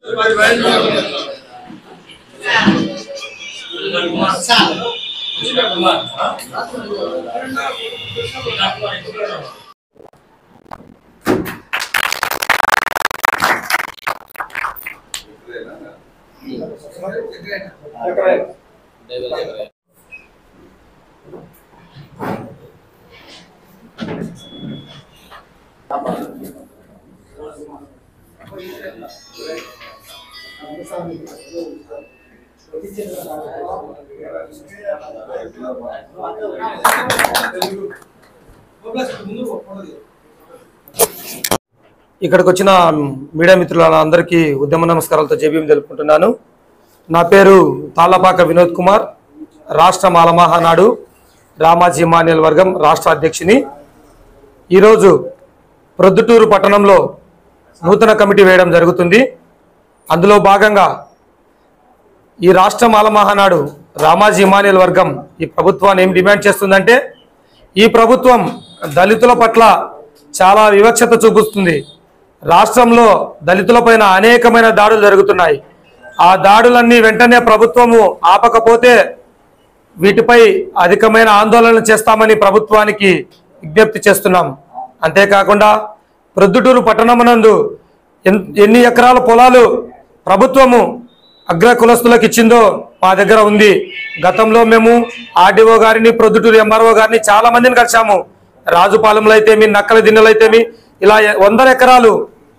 ఇక్కడికి వచ్చిన మీడియా మిత్రులందరికీ ఉద్యమ నమస్కారాలతో జేబీఎం తెలుపుకుంటున్నాను. నా పేరు తాళ్లపాక వినోద్ కుమార్, రాష్ట్ర మాలమహానాడు రామాజీ మాన్యుల్ వర్గం రాష్ట్ర అధ్యక్షుని. ఈరోజు ప్రొద్దుటూరు పట్టణంలో నూతన కమిటీ వేయడం జరుగుతుంది. అందులో భాగంగా ఈ రాష్ట్ర మాలమహానాడు రామాజీ మాన్యుల్ వర్గం ఈ ప్రభుత్వాన్ని ఏం డిమాండ్ చేస్తుందంటే, ఈ ప్రభుత్వం దళితుల పట్ల చాలా వివక్షత చూపిస్తుంది. రాష్ట్రంలో దళితులపైన అనేకమైన దాడులు జరుగుతున్నాయి. ఆ దాడులన్నీ వెంటనే ప్రభుత్వము ఆపకపోతే వీటిపై అధికమైన ఆందోళన చేస్తామని ప్రభుత్వానికి విజ్ఞప్తి చేస్తున్నాం. అంతేకాకుండా ప్రొద్దుటూరు పట్టణమునందు ఎన్ని ఎకరాల పొలాలు ప్రభుత్వము అగ్ర కులస్తులకు ఇచ్చిందో మా దగ్గర ఉంది. గతంలో మేము ఆర్డీఓ గారిని, ప్రొద్దుటూరు ఎంఆర్ఓ గారిని చాలా మందిని కలిసాము. రాజుపాలెంలో అయితేమి, నక్కల దిన్నెలు అయితేమి, ఇలా 100 ఎకరాలు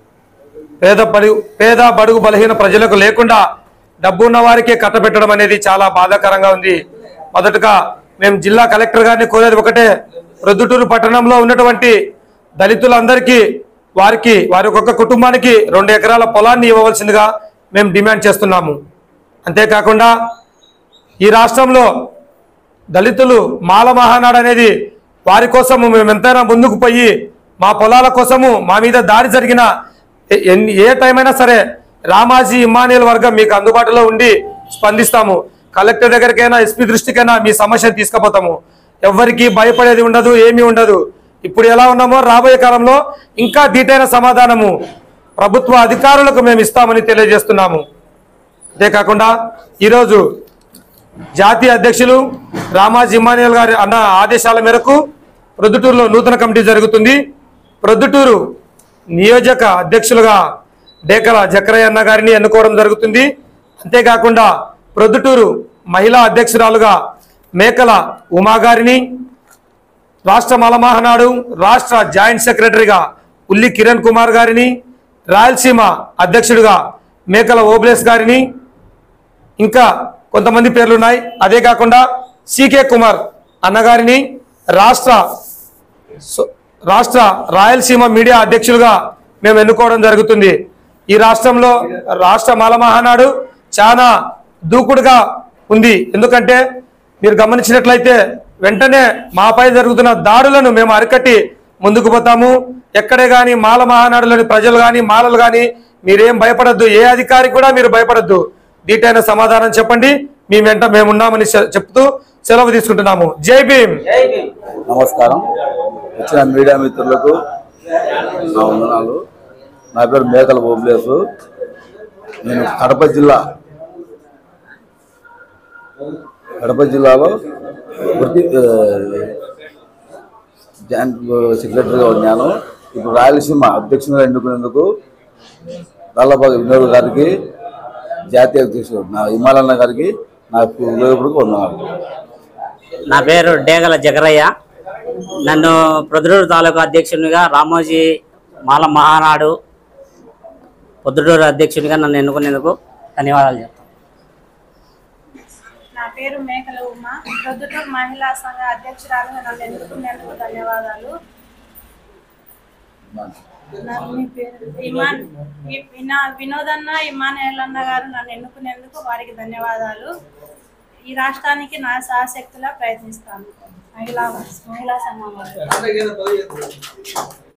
పేద బడుగు బలహీన ప్రజలకు లేకుండా డబ్బు ఉన్న వారికే కట్టబెట్టడం అనేది చాలా బాధాకరంగా ఉంది. మొదటగా మేము జిల్లా కలెక్టర్ గారిని కోరేది ఒకటే, ప్రొద్దుటూరు పట్టణంలో ఉన్నటువంటి దళితులందరికీ వారి ఒక్కొక్క కుటుంబానికి 2 ఎకరాల పొలాన్ని ఇవ్వవలసిందిగా మేము డిమాండ్ చేస్తున్నాము. అంతేకాకుండా ఈ రాష్ట్రంలో దళితులు మాల మహానాడు అనేది వారి కోసము మేము ఎంతైనా ముందుకు పోయి మా పొలాల కోసము మా మీద దాడి జరిగిన ఏ టైం అయినా సరే రామాజీ ఇమ్మానియల్ వర్గం మీకు అందుబాటులో ఉండి స్పందిస్తాము. కలెక్టర్ దగ్గరికైనా, ఎస్పీ దృష్టికైనా మీ సమస్యను తీసుకుపోతాము. ఎవరికి భయపడేది ఉండదు, ఏమీ ఉండదు. ఇప్పుడు ఎలా ఉన్నామో రాబోయే కాలంలో ఇంకా దీటైన సమాధానము ప్రభుత్వ అధికారులకు మేము ఇస్తామని తెలియజేస్తున్నాము. అంతేకాకుండా ఈరోజు జాతీయ అధ్యక్షులు రామాజీ ఇమ్మానియల్ గారి అన్న ఆదేశాల మేరకు ప్రొద్దుటూరులో నూతన కమిటీ జరుగుతుంది. ప్రొద్దుటూరు నియోజక అధ్యక్షులుగా డేకల జక్రయ్య అన్న గారిని ఎన్నుకోవడం జరుగుతుంది. అంతేకాకుండా ప్రొద్దుటూరు మహిళా అధ్యక్షురాలుగా మేకల ఉమా గారిని, రాష్ట్ర మాలమహానాడు రాష్ట్ర జాయింట్ సెక్రటరీగా ఉల్లి కిరణ్ కుమార్ గారిని, రాయలసీమ అధ్యక్షుడిగా మేకల ఓబ్లేస్ గారిని, ఇంకా కొంతమంది పేర్లు ఉన్నాయి. అదే కాకుండా సికే కుమార్ అన్నగారిని రాష్ట్ర రాయలసీమ మీడియా అధ్యక్షులుగా మేము ఎన్నుకోవడం జరుగుతుంది. ఈ రాష్ట్రంలో రాష్ట్ర మాలమహానాడు చాలా దూకుడుగా ఉంది. ఎందుకంటే మీరు గమనించినట్లయితే వెంటనే మాపై జరుగుతున్న దాడులను మేము అరికట్టి ముందుకు పోతాము. ఎక్కడే కానీ మాల మహానాడులోని ప్రజలు కానీ, మాలలు కానీ మీరేం భయపడద్దు, ఏ అధికారికి కూడా మీరు భయపడద్దు. దీటైన సమాధానం చెప్పండి, మీ వెంట మేమున్నామని చెప్తూ సెలవు తీసుకుంటున్నాము. జై భీమ్. నమస్కారం. వచ్చిన మీడియా మిత్రులకు నా వందనాలు. నా పేరు మేకల ఓబ్లేసు. నేను కడప జిల్లాలో జాయింట్ సెక్రటరీగా ఉన్నాను. ఇప్పుడు రాయలసీమ అధ్యక్షునిగా ఎన్నుకునేందుకు తాళ్లపాక వినోద్ గారికి, జాతీయ అధ్యక్షుడు నా హిమాలన్న గారికి నాకు ఉపయోగపడుకు ఉన్నాను. నా పేరు డేగల జగరయ్య. నన్ను ప్రొద్దుటూరు తాలూకా అధ్యక్షునిగా రామోజీ మాల మహానాడు ప్రొద్దుటూరు అధ్యక్షునిగా నన్ను ఎన్నుకునేందుకు ధన్యవాదాలు చెప్తాను. నా పేరు మేకల ఉమా, ప్రొద్దుటూరు మహిళా సంఘ అధ్యక్షురాలుగా నన్ను ఎన్నుకునేందుకు ధన్యవాదాలు. వినోదన్న ఇమానుయేల్ అన్న గారు నన్ను ఎన్నుకునేందుకు వారికి ధన్యవాదాలు. ఈ రాష్ట్రానికి నా శాశక్తులా ప్రయత్నిస్తాను. మహిళా సంఘం